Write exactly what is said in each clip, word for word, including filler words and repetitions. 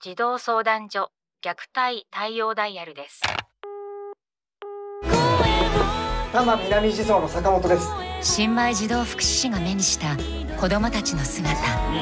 児童相談所虐待対応ダイヤルです。 多摩南地蔵の坂本です。 新米児童福祉士が目にした子どもたちの姿。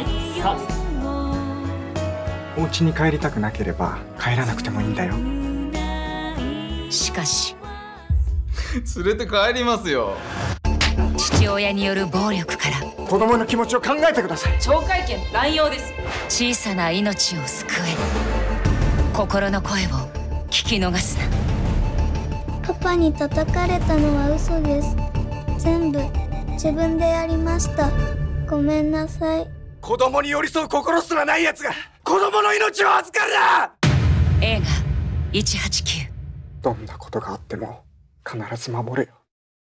お家に帰りたくなければ帰らなくてもいいんだよ。 しかし連れて帰りますよ。 父親による暴力から子供の気持ちを考えてください。 懲戒権乱用です。 小さな命を救え。心の声を聞き逃すな。 パパに叩かれたのは嘘です。全部自分でやりました。ごめんなさい。 子供に寄り添う心すらない奴が子供の命を預かるな。 映画いちはちきゅう。 どんなことがあっても必ず守れよ。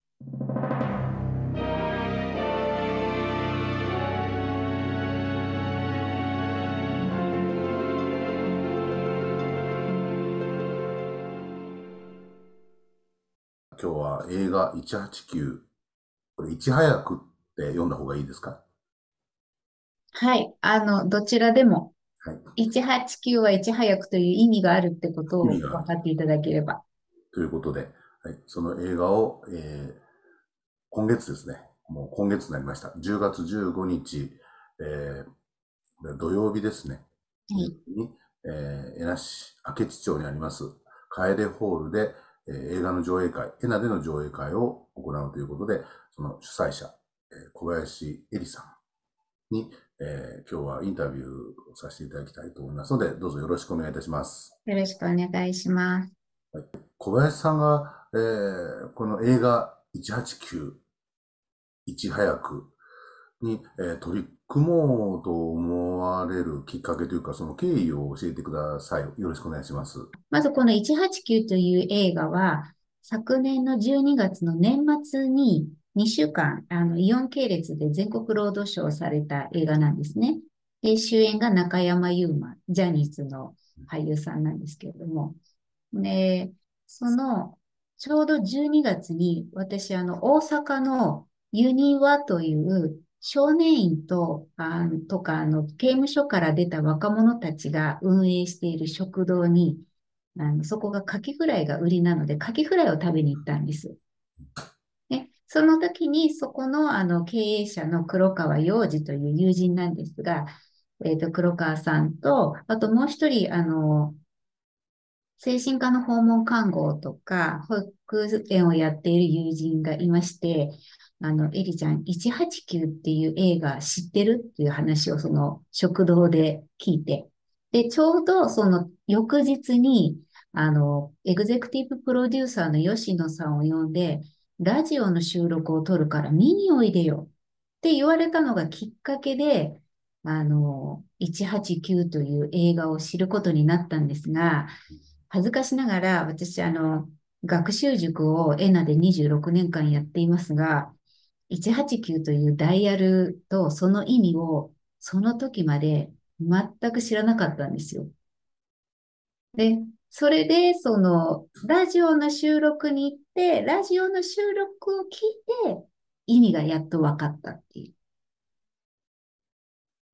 今日は映画いちはちきゅう、これいち早くって読んだ方がいいですか？ はい。あの、どちらでも、 はい。 いちはちきゅうはいち早くという意味があるってことを意味がある分かっていただければ。 ということで、はい、その映画を、えー、今月ですね、もう今月になりました。じゅうがつじゅうごにち、えー、土曜日ですね。 はい。 に、えー、江那市明智町にあります、楓ホールで、えー、映画の上映会、エナでの上映会を行うということで、その主催者、えー、小林恵里さんに、えー、今日はインタビューをさせていただきたいと思いますので、どうぞよろしくお願いいたします。 よろしくお願いします。 はい、小林さんが、えー、この映画いちはちきゅう、いち早くに、えー、取り組もうと思われるきっかけというか、その経緯を教えてください。よろしくお願いします。 まずこのいちはちきゅうという映画は、昨年のじゅうにがつの年末ににしゅうかん、あの、イオン系列で全国ロードショーされた映画なんですね。で、主演が中山優馬、ジャニーズの俳優さんなんですけれども。で、その、ちょうどじゅうにがつに私、あの、大阪のユニワという少年院と、あとか、あの、刑務所から出た若者たちが運営している食堂に、あの、そこがカキフライが売りなので、カキフライを食べに行ったんです。ね、その時に、そこの、あの、経営者の黒川洋二という友人なんですが、えっと、黒川さんと、あともう一人、あの、精神科の訪問看護とか、保育園をやっている友人がいまして、あの、エリちゃん、いちはちきゅうっていう映画知ってるっていう話をその食堂で聞いて、で、ちょうどその翌日に、あの、エグゼクティブプロデューサーの吉野さんを呼んで、ラジオの収録を撮るから見においでよって言われたのがきっかけで、あの、いちはちきゅうという映画を知ることになったんですが、恥ずかしながら私、あの、学習塾をエナでにじゅうろくねんかんやっていますが、いちはちきゅうというダイヤルとその意味をその時まで全く知らなかったんですよ。で、それで、その、ラジオの収録に行って、ラジオの収録を聞いて、意味がやっと分かったっていう。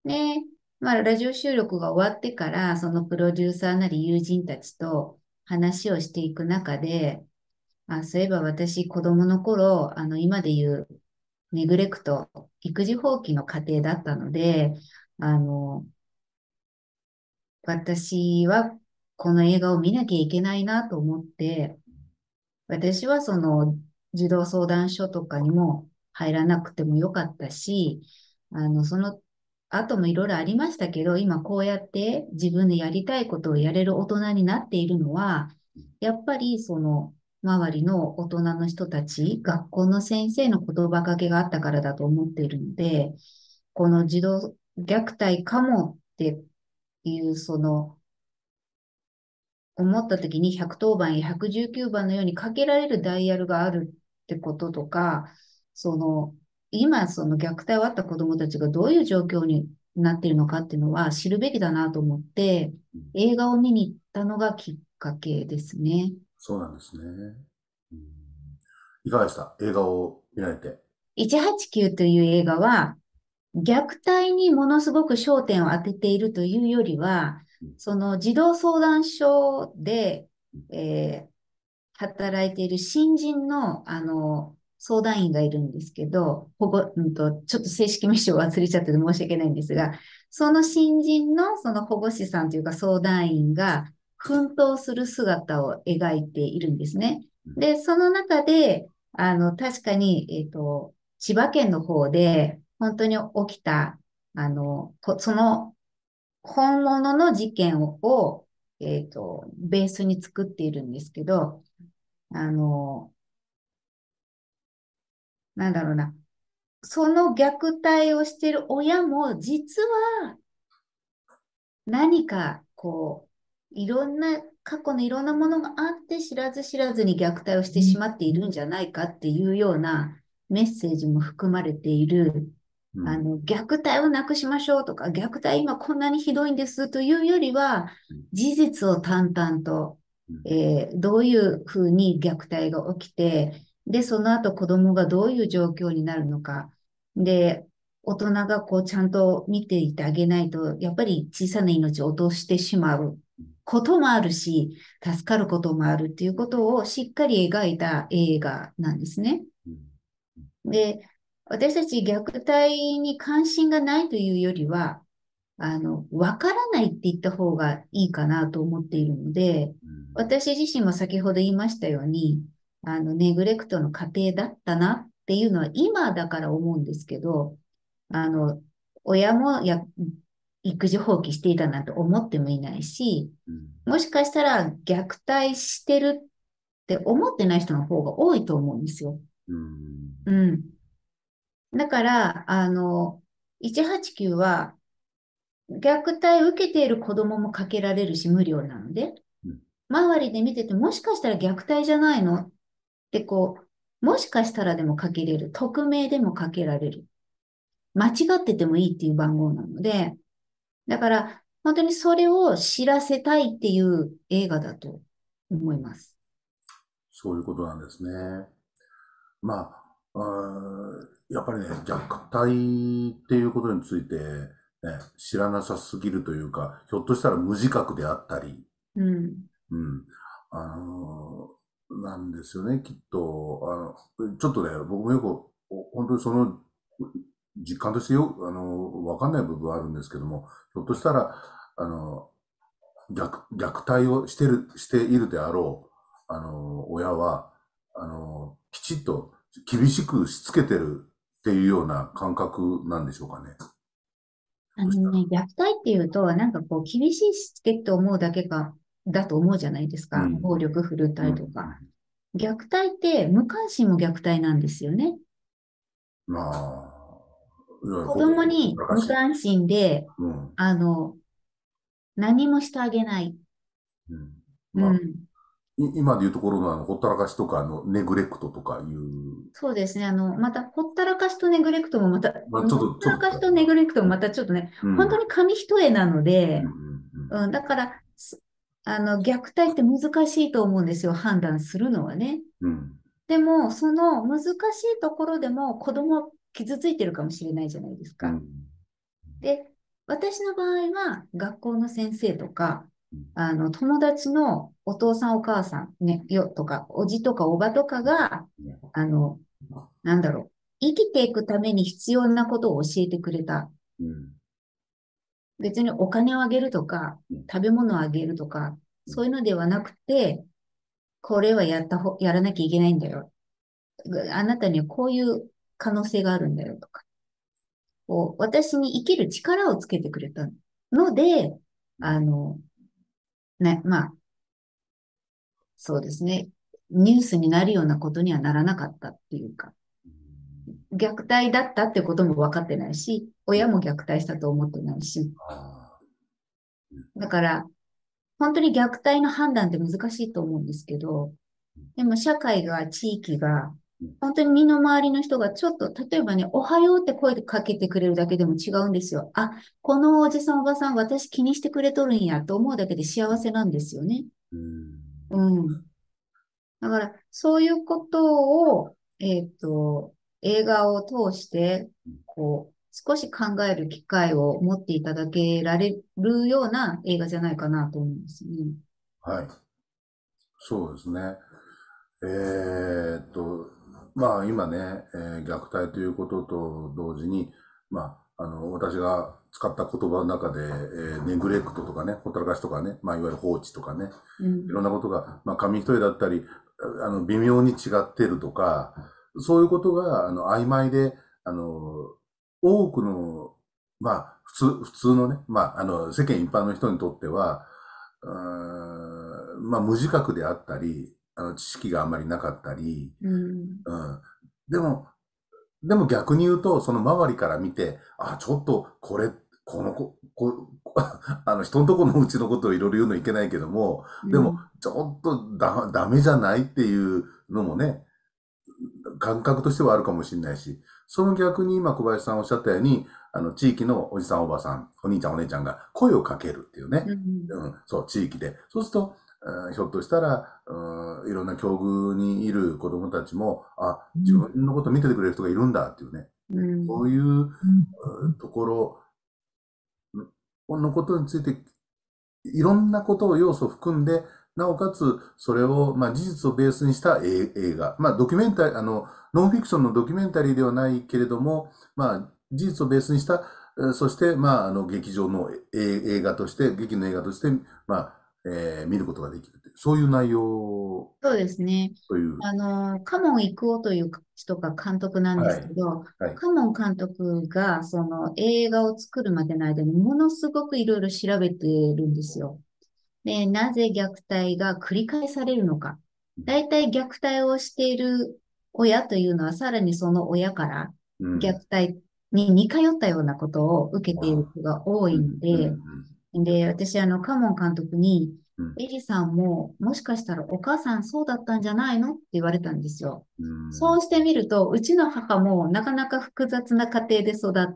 ね。まあ、ラジオ収録が終わってから、そのプロデューサーなり友人たちと話をしていく中で、あ、そういえば私、子供の頃、あの、今で言う、ネグレクト、育児放棄の家庭だったので、あの、私はこの映画を見なきゃいけないなと思って、私はその児童相談所とかにも入らなくてもよかったし、あの、その後もいろいろありましたけど、今こうやって自分でやりたいことをやれる大人になっているのは、やっぱりその周りの大人の人たち、学校の先生の言葉かけがあったからだと思っているので、この児童虐待かもっていうその思った時にひゃくとおばんやひゃくじゅうきゅうばんのようにかけられるダイヤルがあるってこととか、その、今その虐待をあった子供たちがどういう状況になっているのかっていうのは知るべきだなと思って、映画を見に行ったのがきっかけですね。 そうなんですね。うん、いかがでした？映画を見られて。 いちはちきゅうという映画は、 虐待にものすごく焦点を当てているというよりは、その児童相談所で、えー働いている新人の、あの、相談員がいるんですけど、保護、うんと、ちょっと正式名称を忘れちゃってて申し訳ないんですが、その新人のその保護士さんというか相談員が奮闘する姿を描いているんですね。で、その中で、あの、確かに、えっと、千葉県の方で本当に起きた、あの、こその本物の事件を、えっと、ベースに作っているんですけど、あの、なんだろうな。その虐待をしている親も、実は何か、こう、いろんな、過去のいろんなものがあって、知らず知らずに虐待をしてしまっているんじゃないかっていうようなメッセージも含まれている、 うんあの、虐待をなくしましょうとか、虐待今こんなにひどいんですというよりは、事実を淡々と、えーどういうふうに虐待が起きて、で、その後子供がどういう状況になるのか。で、大人がこうちゃんと見ていてあげないと、やっぱり小さな命を落としてしまうこともあるし、助かることもあるっていうことをしっかり描いた映画なんですね。で、私たち虐待に関心がないというよりは、あの、わからないって言った方がいいかなと思っているので、私自身も先ほど言いましたように、あの、ネグレクトの過程だったなっていうのは今だから思うんですけど、あの、親もや、育児放棄していたなんて思ってもいないし、もしかしたら虐待してるって思ってない人の方が多いと思うんですよ。 うんうん。だから、あの、いちはちきゅうは、虐待を受けている子供もかけられるし無料なので、 うん周りで見てて、もしかしたら虐待じゃないのってこう、もしかしたらでもかけれる。匿名でもかけられる。間違っててもいいっていう番号なので、だから本当にそれを知らせたいっていう映画だと思います。 そういうことなんですね。まあ、あーやっぱりね、虐待っていうことについて、ね、知らなさすぎるというか、ひょっとしたら無自覚であったり、 うん。 うん、あのーなんですよね、きっと。あの、ちょっとね、僕もよく、お本当にその、実感としてよ、あの、わかんない部分はあるんですけども、ひょっとしたら、あの、虐、虐待をしてる、しているであろう、あの、親は、あの、きちっと厳しくしつけてるっていうような感覚なんでしょうかね。 あのね、虐待っていうと、なんかこう、厳しいしつけって思うだけか、だと思うじゃないですか。 うん暴力振るったうんりとか。虐待って無関心も虐待なんですよね。 まあ、いわゆる子供にほったらかし無関心で、 うんあの、何もしてあげない。 うんうまあ、 ん。 い今でいうところのあの、ほったらかしとか、あの、ネグレクトとかいう、 そうですね。あの、また、ほったらかしとネグレクトもまた、 まあ、ちょっと、 ほったらかしとネグレクトもまたちょっとね、 うん本当に紙一重なので、 うんうんうん、だから、すあの、虐待って難しいと思うんですよ。判断するのはね。 うんでも、その難しいところでも子供傷ついてるかもしれないじゃないですか。 うんで、私の場合は学校の先生とかうん、 あの、友達のお父さんお母さんね、よとか、おじとかおばとかが、あの、なんだろう、生きていくために必要なことを教えてくれた。 うん別にお金をあげるとか、食べ物をあげるとか、そういうのではなくて、これはやったほ、やらなきゃいけないんだよ。あなたにはこういう可能性があるんだよとか。こう私に生きる力をつけてくれたので、あの、ね、まあ、そうですね。ニュースになるようなことにはならなかったっていうか、虐待だったってことも分かってないし、親も虐待したと思ってないし、 あだから、本当に虐待の判断って難しいと思うんですけど、でも社会が、地域が、本当に身の回りの人がちょっと、例えばね、おはようって声かけてくれるだけでも違うんですよ。あ、このおじさんおばさん私気にしてくれとるんやと思うだけで幸せなんですよね。 ーうんうん。だから、そういうことを、えっと、映画を通して、こう、 少し考える機会を持っていただけられるような映画じゃないかなと思うんですね。 はい。そうですね。えーっと、まあ今ね、えー虐待ということと同時に、まあ、あの、私が使った言葉の中で、えーネグレクトとかね、ほったらかしとかね、まあいわゆる放置とかね、 うんいろんなことが、まあ紙一重だったり、あの、微妙に違ってるとか、そういうことが、あの、曖昧で、あの、多くの、まあ、普通、普通のね、まあ、あの、世間一般の人にとっては、うーんまあ、無自覚であったり、あの、知識があんまりなかったり、 うんうん。でも、でも逆に言うと、その周りから見て、あ、ちょっと、これ、この子、こ、あの、人のところのうちのことをいろいろ言うのいけないけども、でも、ちょっとだ、ダメじゃないっていうのもね、感覚としてはあるかもしれないし、その逆に今小林さんおっしゃったように、あの、地域のおじさんおばさん、お兄ちゃんお姉ちゃんが声をかけるっていうね。 うんうん、そう、地域で。そうすると、うんひょっとしたら、うん、いろんな境遇にいる子供たちも、あ、自分のこと見ててくれる人がいるんだっていうね。 うんそういう、うんところうんのことについて、いろんなことを要素を含んで、なおかつ、それを、まあ、事実をベースにした映映画。まあ、ドキュメンタリー、あの、ノンフィクションのドキュメンタリーではないけれども、まあ、事実をベースにした、えーそして、まあ、あの、劇場のえ映画として、劇の映画として、まあ、えー見ることができるという。そういう内容そうですね。 という。 あの、カモン育夫という人が監督なんですけど、 はい。 カモン監督がその映画を作るまでの間にものすごくいろいろ調べてるんですよ。で、なぜ虐待が繰り返されるのか。大体虐待をしている親というのはさらにその親からうん。 虐待に似通ったようなことを受けている人が多いのうんで、で、私、あの、カモン監督に、 うんエリさんも、もしかしたらお母さんそうだったんじゃないのって言われたんですよ。 うんそうしてみると、うちの母もなかなか複雑な家庭で育って、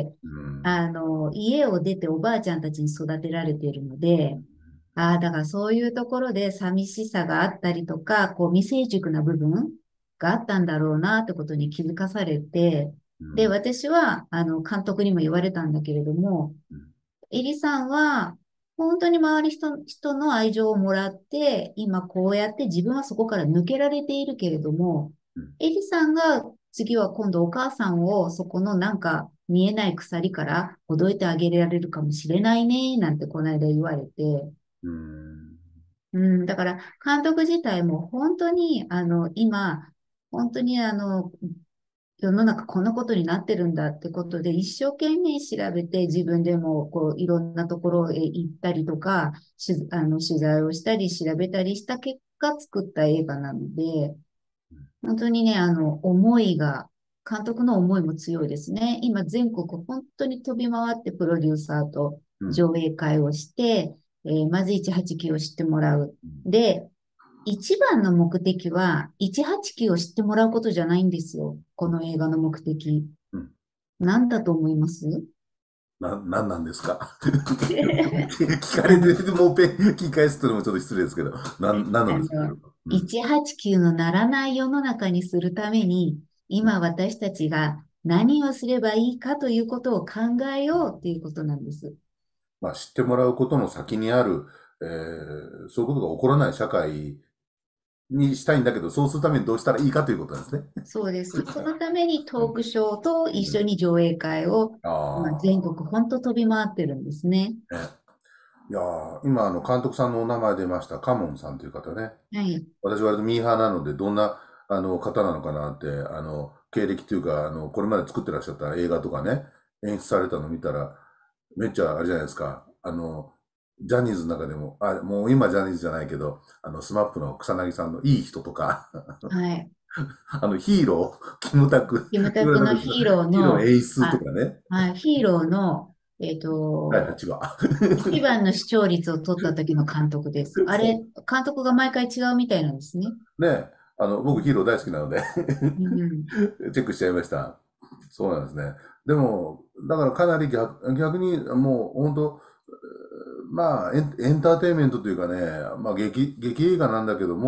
うんあの、家を出ておばあちゃんたちに育てられているので、ああ、だからそういうところで寂しさがあったりとか、こう未成熟な部分があったんだろうなってことに気づかされて、で、私は、あの、監督にも言われたんだけれども、エリさんは、本当に周り人、人の愛情をもらって、今こうやって自分はそこから抜けられているけれども、エリさんが次は今度お母さんをそこのなんか見えない鎖からほどいてあげられるかもしれないね、なんてこの間言われて、 うんうん、だから監督自体も本当に、あの、今、本当にあの、世の中こんなことになってるんだってことで、一生懸命調べて自分でもこういろんなところへ行ったりとか、しあの取材をしたり調べたりした結果作った映画なので、本当にね、あの、思いが、監督の思いも強いですね。今全国本当に飛び回ってプロデューサーと上映会をして、えーまずいちはちきゅうを知ってもらう。で、一番の目的は、いちはちきゅうを知ってもらうことじゃないんですよ。この映画の目的。 うん何だと思いますな、なんなんですか聞かれててもうペン聞き返すっていうのもちょっと失礼ですけど、なん、なんなんですかあのいちはちきゅうのならない世の中にするために、今私たちが何をすればいいかということを考えようっていうことなんです。 まあ、知ってもらうことの先にある、えーそういうことが起こらない社会にしたいんだけど、そうするためにどうしたらいいかということなんですね。 そうです。そのためにトークショーと一緒に上映会を、 ああ。 まあ、全国本当飛び回ってるんですね。 ねいやー今、あの、監督さんのお名前出ました、カモンさんという方ね。 はい。 私割とミーハーなので、どんな、あの、方なのかなって、あの、経歴というか、あの、これまで作ってらっしゃった映画とかね、演出されたの見たら、めっちゃあれじゃないですか。あの、ジャニーズの中でも、あ、もう今ジャニーズじゃないけど、あの、スマップの草薙さんのいい人とか、 はい。 あの、ヒーロー、キムタク、 キムタクのヒーローヒーローの、 演出とかね。 はい、ヒーローの、えっと、 はい、違う。 一番の視聴率を取った時の監督です。あれ、監督が毎回違うみたいなんですね。 ね、あの、僕ヒーロー大好きなのでうん、 チェックしちゃいました。そうなんですね。でも、だからかなり逆、逆にもう本当、まあエン、エンターテインメントというかね、まあ劇、劇映画なんだけども、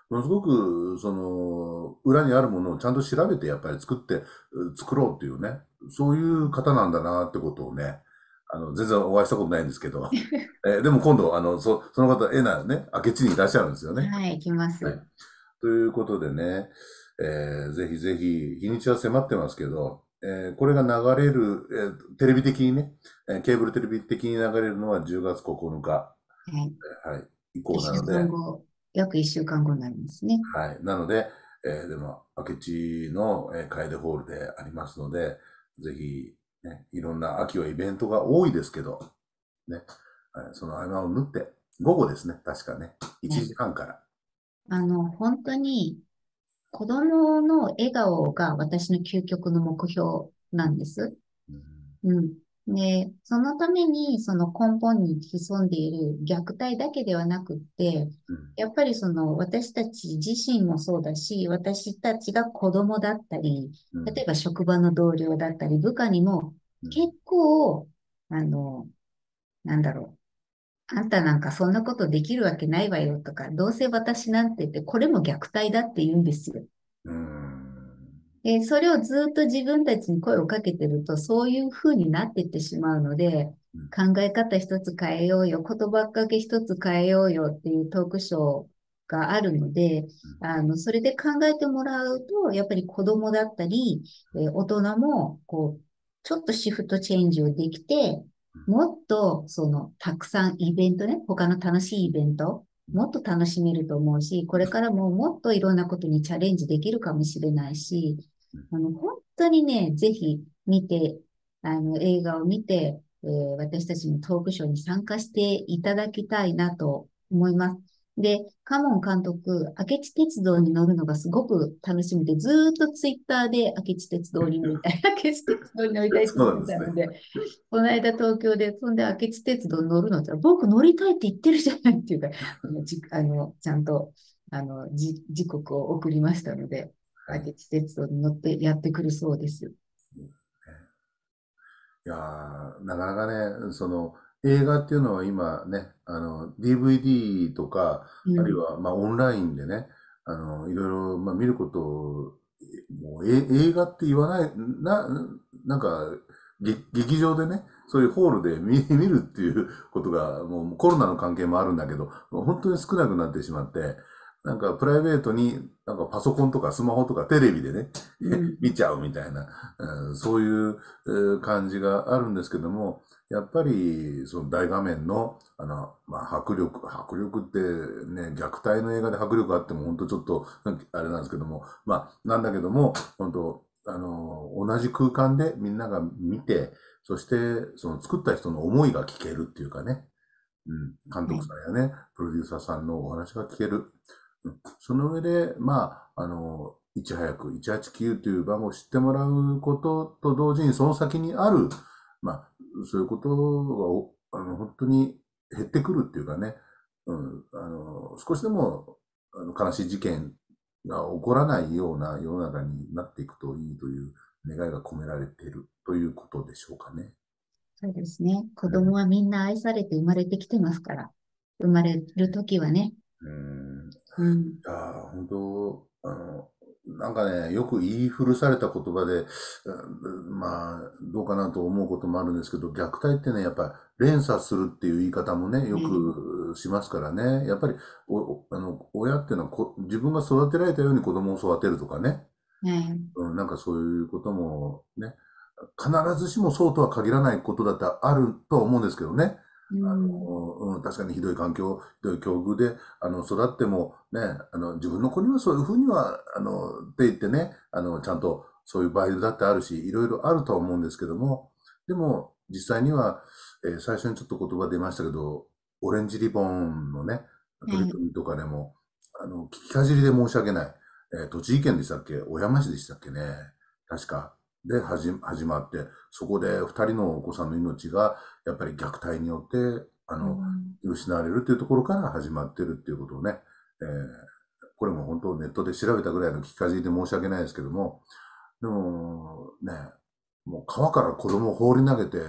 ものすごく、その、裏にあるものをちゃんと調べてやっぱり作って、う作ろうっていうね、そういう方なんだなってことをね、あの、全然お会いしたことないんですけど、えーでも今度、あの、そ、その方、えなね、明智にいらっしゃるんですよね。 はい、行きまはい。 す。 ということでね、えーぜひぜひ、日にちは迫ってますけど、えーこれが流れる、えーテレビ的にね、えーケーブルテレビ的に流れるのはじゅうがつここのか、 はい。 えーはい、以降一週なので、 間後、約一週間後になりますね。 はい。なので、えーでも、明智の、えー、楓ホールでありますので、ぜひ、ね、いろんな秋はイベントが多いですけど、ね、はい、その合間を縫って、午後ですね、確かね、1 ね、 時半から。 あの、本当に子供の笑顔が私の究極の目標なんです。 うんうん。で、そのために、その根本に潜んでいる虐待だけではなくって、 うんやっぱりその私たち自身もそうだし、私たちが子供だったり、 うん例えば職場の同僚だったり、部下にもうん結構、あの、なんだろう、あんたなんかそんなことできるわけないわよとか、どうせ私なんて言って、これも虐待だって言うんですよ。 うんで、それをずっと自分たちに声をかけてると、そういう風になっていってしまうので、考え方一つ変えようよ、言葉かけ一つ変えようよっていうトークショーがあるので、あの、それで考えてもらうと、やっぱり子供だったり、えー大人も、こう、ちょっとシフトチェンジをできて、もっと、その、たくさんイベントね、他の楽しいイベント、もっと楽しめると思うし、これからももっといろんなことにチャレンジできるかもしれないし、あの、本当にね、ぜひ見て、あの、映画を見て、えー私たちのトークショーに参加していただきたいなと思います。で、カモン監督、明智鉄道に乗るのがすごく楽しみで、ずーっとツイッターで明智鉄道に乗りたい、明智鉄道に乗りたいってそ言っうなんですね。 てたので、この間東京で、そんで明智鉄道に乗るのって言ったら、僕乗りたいって言ってるじゃないっていうか、あの、じ、あの、ちゃんと、あの、じ、時刻を送りましたので、 はい。 明智鉄道に乗ってやってくるそうです。 いやー、なかなかね、その、映画っていうのは今ね、あの、ディーブイディー とか、 うん。 あるいは、まあ、オンラインでね、あの、いろいろ、まあ、見ることを、もう、え、映画って言わない、な、なんか、げ劇場でね、そういうホールで見、見るっていうことが、もうコロナの関係もあるんだけど、本当に少なくなってしまって、なんかプライベートに、なんかパソコンとかスマホとかテレビでね、 うん。 見ちゃうみたいな、うんそういうえー感じがあるんですけども、やっぱり、その大画面の、あの、まあ、迫力、迫力ってね、虐待の映画で迫力あっても本当ちょっと、あれなんですけども、まあ、なんだけども、本当あの、同じ空間でみんなが見て、そして、その作った人の思いが聞けるっていうかね、うん、監督はい。 さんやね、プロデューサーさんのお話が聞ける。うんその上で、まあ、あの、いち早くいちはちきゅうという番号を知ってもらうことと同時に、その先にある、まあ、そういうことがお、あの、本当に減ってくるっていうかね、うん、あの、少しでも、あの、悲しい事件が起こらないような世の中になっていくといいという願いが込められているということでしょうかね。 そうですね。子うん供はみんな愛されて生まれてきてますから。生まれるときはね。 うんうん。 いやー、本当、あの、なんかね、よく言い古された言葉で、うんまあ、どうかなと思うこともあるんですけど、虐待ってね、やっぱり連鎖するっていう言い方もね、よね。 くしますからね。やっぱり、お、おあの、親っていうのはこ、自分が育てられたように子供を育てるとかね。 ね。 うん、なんかそういうこともね、必ずしもそうとは限らないことだってあるとは思うんですけどね。あうん。 の、うん、確かにひどい環境、ひどい境遇で、あの、育ってもね、あの、自分の子にはそういうふうには、あの、って言ってね、あの、ちゃんとそういう場合だってあるし、いろいろあるとは思うんですけども、でも、実際には、えー最初にちょっと言葉出ましたけど、オレンジリボンのね、取りね。 組みとかでも、あの、聞きかじりで申し訳ない。えー栃木県でしたっけ小山市でしたっけね確か。で、はじ、始まって、そこで二人のお子さんの命が、やっぱり虐待によって、あうの、 ん。 失われるっていうところから始まってるっていうことをね、えーこれも本当ネットで調べたぐらいの聞きかじりで申し訳ないですけども、でも、ね、もう川から子供を放り投げて、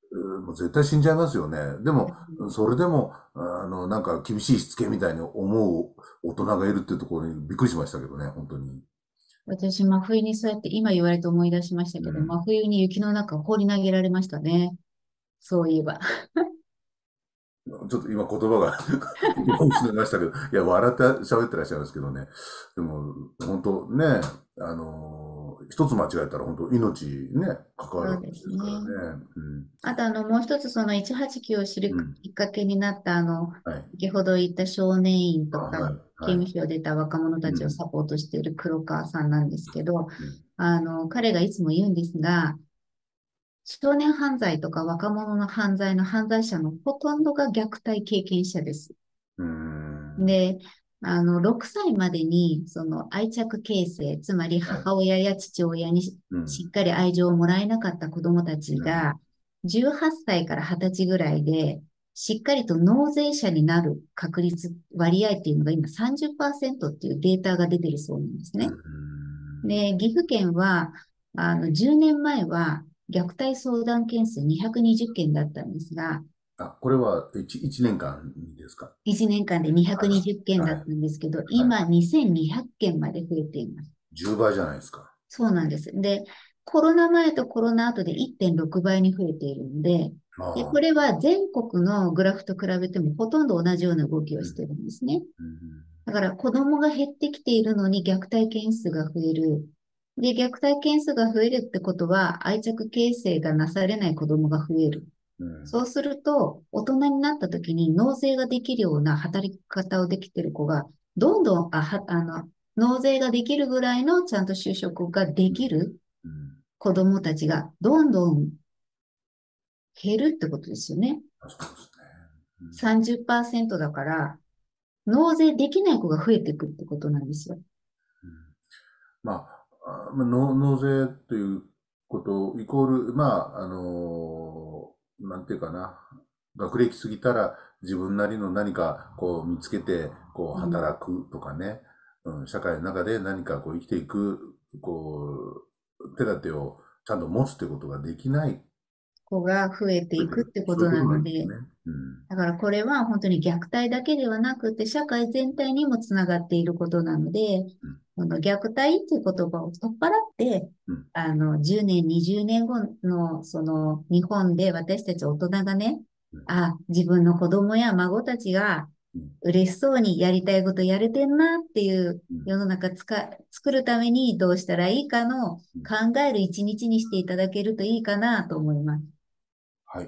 うもう絶対死んじゃいますよね。でも、 うんそれでも、あの、なんか厳しいしつけみたいに思う大人がいるっていうところにびっくりしましたけどね、本当に。 私、真冬にそうやって今言われて思い出しましたけど、 うん真冬に雪の中放り投げられましたね。そういえば。 ちょっと今言葉が失いましたけど、いや、笑って喋ってらっしゃるんですけどね。でも、本当ね、あのー一つ間違えたら本当命ね、関わるそうで話ですすからね。 ね。 あと、あの、もう一つ、そのいちはちきゅうを知るうん。うん。 きっかけになった、あの、 はい。 先ほど言った少年院あ、 とか、 はい。 刑務はい。 所を出た若者たちをうん。 サポートしている黒川さんなんですけど、 うん。 あの、彼がいつも言うんですが、少年犯罪とか若者の犯罪の犯罪者のほとんどが虐待経験者です。 うーん。 で、あの、ろくさいまでに、その愛着形成、つまりはい。 母親や父親にしうん。 しっかり愛情をもらえなかった子供たちうん。 が、じゅうはっさいからはたちぐらいで、しっかりと納税者になる確率、割合っていうのが今さんじゅっパーセントっていうデータが出てるそうなんですうね。 ん。 で、岐阜県は、あの、じゅうねんまえは虐待相談件数にひゃくにじゅっけんだったんですが、 あ、これは一一年間にですか？ いちねんかんではい。 にひゃくにじゅっけんだはい。 ったんですけど、 はい。 今にせんにひゃっけんまで増えています。 じゅうばいじゃないですか。 そうなんです。で、コロナ前とコロナ後でいってんろくばいに増えているので、で、こああ。 れは全国のグラフと比べてもほとんど同じような動きをうん。 しているんですね。 うん。 だから子供が減ってきているのに虐待件数が増える。で、虐待件数が増えるってことは愛着形成がなされない子供が増える。 うん。 そうすると、大人になった時に納税ができるような働き方をできている子が、どんどん、あ、は、あの、納税ができるぐらいのちゃんと就職ができるうん。 子供たちがどんどん減るってことですよね。 あ、そうですね。うん。 さんじゅっパーセントだから、納税できない子が増えていくってことなんですよ。 うん。まあ、あまあ、納納税ということイコール、まあ、あのーなんていうかな、学歴過ぎたら自分なりの何かこう見つけて、こううん。 働くとかね、うん、社会の中で何かこう生きていく、こう、手立てをちゃんと持つってことができない子が増えていくってことそういうことななので、 んですね。うん。 だからこれは本当に虐待だけではなくて、社会全体にもつながっていることなので、 うん。 この虐待っていう言葉を取っ払って、 うん。 あの、じゅうねん、にじゅうねんごの、その、日本で私たち大人がね、 うん。 あ、自分の子供や孫たちがうん。 嬉しそうにやりたいことやれてんなっていううん。 世の中つか、作るためにどうしたらいいかのうん。 考える一日にしていただけるといいかなと思います。 はい。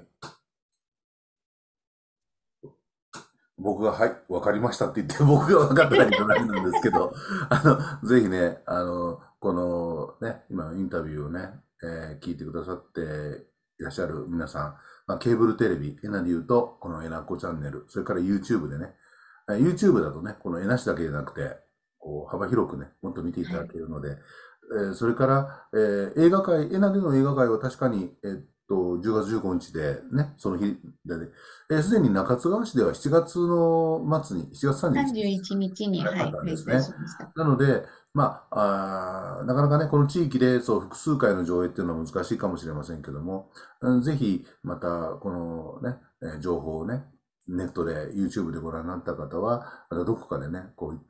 僕が、はい、わかりましたって言って、僕が分かっただけじゃないんですけど、あの、ぜひね、あの、このね、今のインタビューをね、えー聞いてくださっていらっしゃる皆さん、まあ、ケーブルテレビ、エナで言うと、このエナコチャンネル、それから YouTube でね、えー YouTube だとね、このエナシだけじゃなくて、こう、幅広くね、もっと見ていただけるので、えーそれから、えー映画界、エナでの映画界は確かに、えっと、じゅうがつじゅうごにちでね、その日でね、えーすでに中津川市ではしちがつの末に、しちがつ31 31 日日に、 あはい、 ったんですね。 開催しました。 なので、まあ、あーなかなかね、この地域でそう複数回の上映っていうのは難しいかもしれませんけども、うんぜひ、また、このね、えー情報をね、ネットで、YouTube でご覧になった方は、またどこかでね、こういった、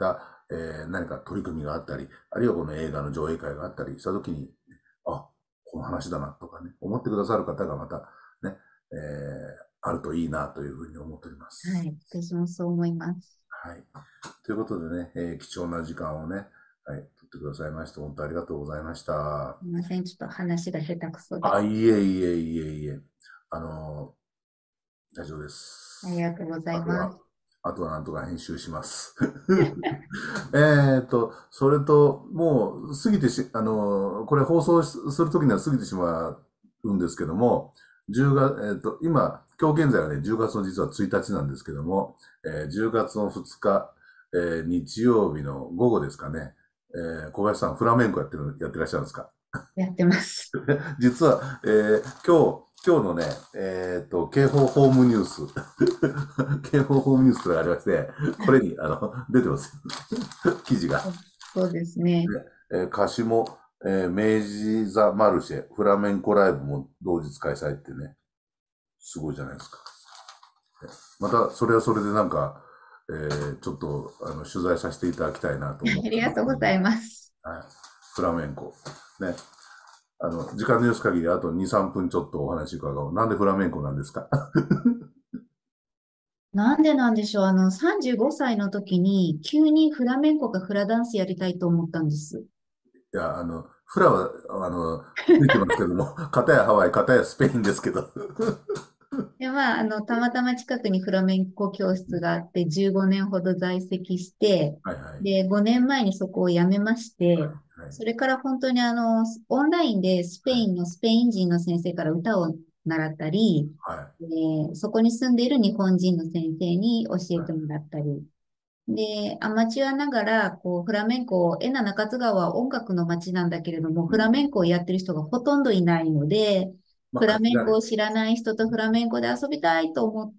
えー何か取り組みがあったり、あるいはこの映画の上映会があったりしたときに、あ、この話だなとかね、思ってくださる方がまたね、えーあるといいなというふうに思っておりまはす。 い、私もそう思います。 はい。ということでね、えー貴重な時間をね、はい、取ってくださいまして、本当ありがとうございました。 すみません、ちょっと話が下手くそで。 あ、いえいえいえいえ。あのー大丈夫です。 ありがとうございあとは、 ます。 あとはなんとか編集します。えっと、それと、もう過ぎてし、あのーこれ放送すするときには過ぎてしまうんですけども、じゅうがつ、えっと、今、今日現在はね、じゅうがつの実はついたちなんですけども、えーじゅうがつのふつか、えー日曜日の午後ですかね、えー小林さん、フラメンコやってる、やってらっしゃるんですか？ やってます。 実は、えー今日、今日のね、えっと、警報ホームニュース、警報ホームニュースというのがありまして、これに、あの、出てます。記事が。 そうですね。 えー歌詞も、えー明治座マルシェ、フラメンコライブも同日開催ってね。 すごいじゃないですか。また、それはそれでなんか、えー、ちょっとあの取材させていただきたいなと思って。 ありがとうございます。 はい。フラメンコ。ね。あの、時間の許す限り、あとに、さんぷんちょっとお話伺おう。なんでフラメンコなんですか？ なんでなんでしょう。あの、さんじゅうごさいの時に、急にフラメンコかフラダンスやりたいと思ったんです。 いや、あの、フラは、あの、出てますけども、片やハワイ、片やスペインですけど。 で、まあ、あの、たまたま近くにフラメンコ教室があって、じゅうごねんほど在籍して、 はいはい。 で、ごねんまえにそこを辞めまして、 はい、 それから本当にあの、オンラインでスペインのスペイン人の先生から歌を習ったり、 はい、 でそこに住んでいる日本人の先生に教えてもらったり、で、アマチュアながら、こう、フラメンコ、エナ中津川は音楽の街なんだけれども、フラメンコをやってる人がほとんどいないので、フラメンコを知らない人とフラメンコで遊びたいと思って、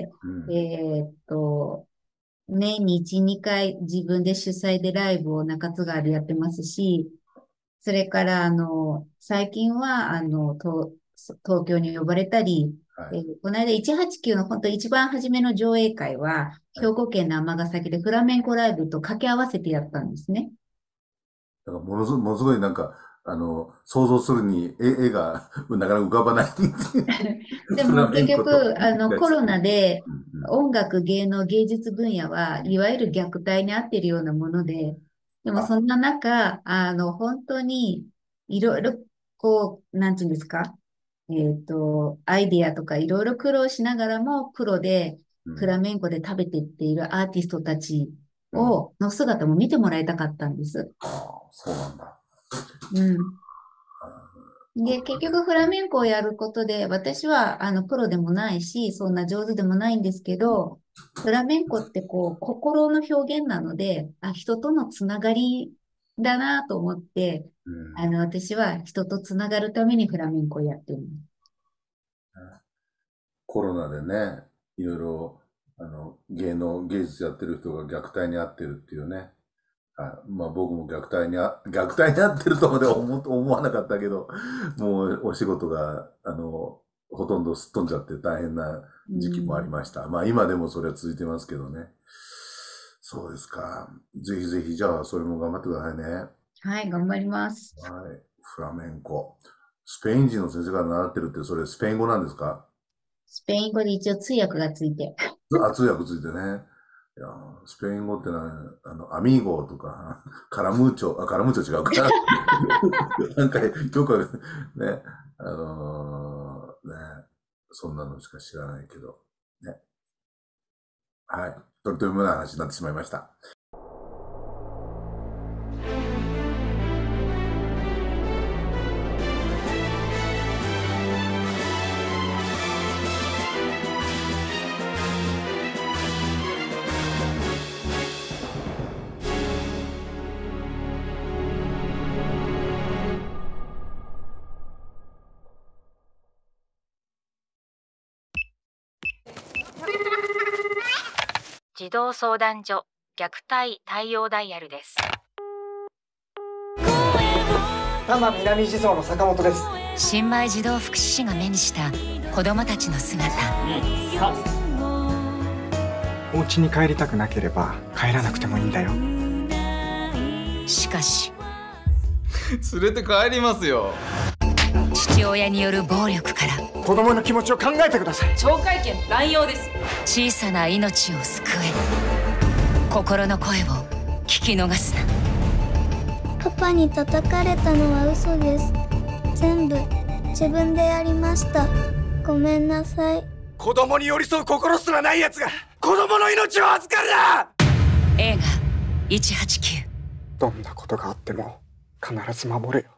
うん、えーっと、年にいち、にかい自分で主催でライブを中津川でやってますし、それから、あの、最近は、あの、東、東京に呼ばれたり、はい、えー、この間いちはちきゅうの本当一番初めの上映会は、兵庫県の尼崎でフラメンコライブと掛け合わせてやったんですね。 だからものすごい、ものすごいなんか、あの、想像するに絵、絵がなかなか浮かばない。 でも結局、あの、コロナで音楽、芸能、芸術分野はいわゆる虐待に遭っているようなもので、でもそんな中、あの、本当にいろいろ、こう、なんていうんですか、えっと、アイディアとかいろいろ苦労しながらも、プロで、フラメンコで食べていっているアーティストたちを、の姿も見てもらいたかったんです。 ああ、そうなんだ。 うん。で、結局フラメンコをやることで、私は、あの、プロでもないし、そんな上手でもないんですけど、フラメンコってこう、心の表現なので、あ、人とのつながりだなと思って、うん、あの、私は人とつながるためにフラメンコをやってる。 コロナでね、いろいろ、あの、芸能、芸術やってる人が虐待に遭ってるっていうね。あ、まあ僕も虐待にあ、虐待に遭ってるとまでは思、思わなかったけど、もうお仕事が、あの、ほとんどすっ飛んじゃって大変な時期もありました。うん、まあ今でもそれは続いてますけどね。そうですか。ぜひぜひ、じゃあそれも頑張ってくださいね。 はい、頑張ります。 はい。フラメンコ。スペイン人の先生が習ってるって、それスペイン語なんですか？ スペイン語で一応通訳がついて。 あ、通訳ついてね。いや、スペイン語ってのは、あの、アミーゴとか、カラムーチョ、あ、カラムーチョ違うかな。なんか、よくね、あのー、ね、そんなのしか知らないけど、ね。はい。とりとめもない話になってしまいました。 児童相談所虐待対応ダイヤルです。 多摩南地蔵の坂本です。 新米児童福祉士が目にした子どもたちの姿。 お家に帰りたくなければ帰らなくてもいいんだよ。 しかし連れて帰りますよ。 父親による暴力から子供の気持ちを考えてください。 懲戒権乱用です。 小さな命を救え。心の声を聞き逃すな。 パパに叩かれたのは嘘です。全部自分でやりました。ごめんなさい。 子供に寄り添う心すらない奴が子供の命を預かるな。 映画いちはちきゅう。 どんなことがあっても必ず守れよ。